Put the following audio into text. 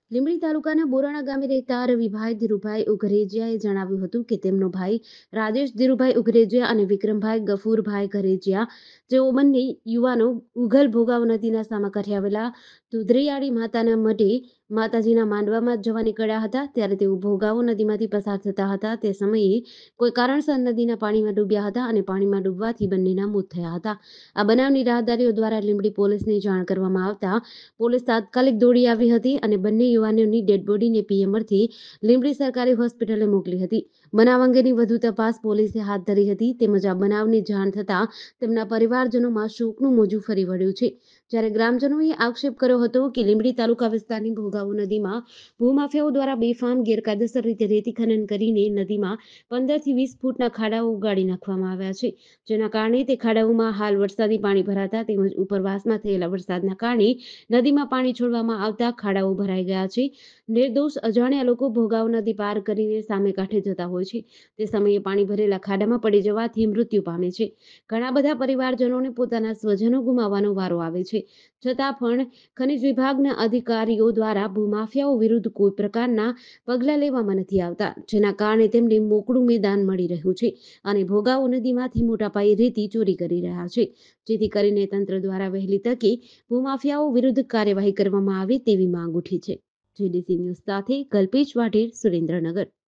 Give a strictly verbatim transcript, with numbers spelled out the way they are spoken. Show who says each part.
Speaker 1: લીંબડી તાલુકાના બોરાણા ગામે રહેતા રવિભાઈ ધીરુભાઈ ઉઘરેજિયાએ જણાવ્યું હતું કે તેમનો ભાઈ રાજેશ ધીરુભાઈ ઉઘરેજિયા અને વિક્રમભાઈ ગફુરભાઈ ઘરેજિયા જેઓ બંને યુવાનો ઉઘલ ભોગાવ નદીના સામાકાંઠે આવેલા દુધરેયાળી માતાના મઢે માતાજીના માંડવામાં જવા નીકળ્યા હતા ત્યારે તેઓ ભોગાવો નદીમાંથી પસાર થતા હતા તે સમયે કોઈ કારણસર નદીના પાણીમાં ડૂબ્યા હતા અને પાણીમાં ડૂબવાથી બંનેના મોત થયા હતા। આ બનાવની રાહદારીઓ દ્વારા લીંબડી પોલીસને જાણ કરવામાં આવતા પોલીસ તાત્કાલિક દોડી આવી હતી અને બંને યુવાનોની ડેડ બોડીને પીએમ અર્થે લીંબડી સરકારી હોસ્પિટલે મોકલી હતી। બનાવ અંગેની વધુ તપાસ પોલીસે હાથ ધરી હતી તેમજ આ બનાવની જાણ થતાં તેમના પરિવારજનોમાં શોકનું મોજું ફરી વળ્યું છે। જ્યારે ગ્રામજનોએ આક્ષેપ કર્યો હતો કે લીંબડી તાલુકા વિસ્તારની ભોગાવો નદીમાં ભૂમાફિયાઓ દ્વારા બેફામ ગેરકાયદેસર રીતે રેતી ખનન કરીને નદીમાં પંદર થી વીસ ફૂટના ખાડાઓ ઉગાડી નાખવામાં આવ્યા છે, જેના કારણે તે ખાડાઓમાં હાલ વરસાદી પાણી ભરાતા તેમજ ઉપરવાસમાં થયેલા વરસાદના કારણે નદીમાં પાણી છોડવામાં આવતા ખાડાઓ ભરાઈ ગયા છે। નિર્દોષ અજાણ્યા લોકો ભોગાવ નદી પાર કરીને સામે કાંઠે જતા હોય છે તે સમયે પાણી ભરેલા ખાડામાં પડી જવાથી મૃત્યુ પામે છે। ઘણા બધા પરિવારજનોને પોતાના સ્વજનો ગુમાવવાનો વારો આવે છે, છતાં પણ ખનિજ વિભાગના અધિકારીઓ દ્વારા ભૂમાફિયાઓ વિરુદ્ધ કોઈ પ્રકારના પગલાં લેવામાં નથી આવતા, જેના કારણે તેમને મોકળું મેદાન મળી રહ્યું છે અને ભોગાવો નદીમાંથી મોટા પાયે રેતી ચોરી કરી રહ્યા છે, જેથી કરીને તંત્ર દ્વારા વહેલી તકે ભૂમાફિયાઓ વિરુદ્ધ કાર્યવાહી કરવામાં આવે તેવી માંગ ઉઠી છે। જેડીસી ન્યૂઝ સાથે કલ્પેશ વાઢેર, સુરેન્દ્રનગર।